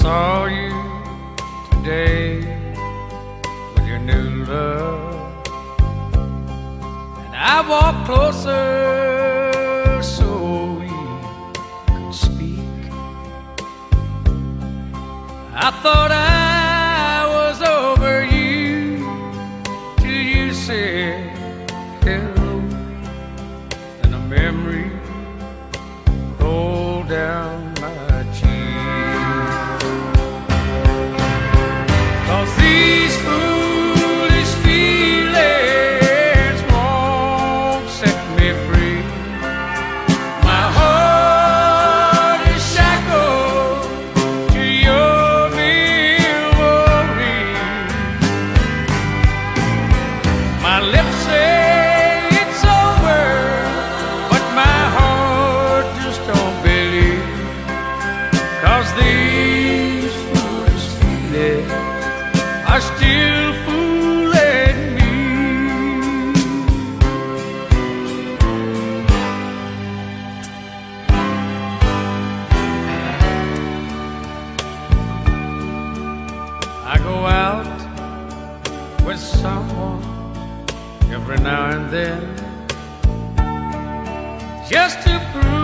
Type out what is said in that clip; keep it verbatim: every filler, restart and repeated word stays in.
saw you today with your new love, and I walked closer so we could speak. I thought I was over you till you said hello, and a memory rolled down my cheek. 'Cause these foolish feelings won't set me free. My heart is shackled to your memory. My lips say it's over, but my heart just don't believe. 'Cause these foolish feelings are still fooling me. I go out with someone every now and then, just to prove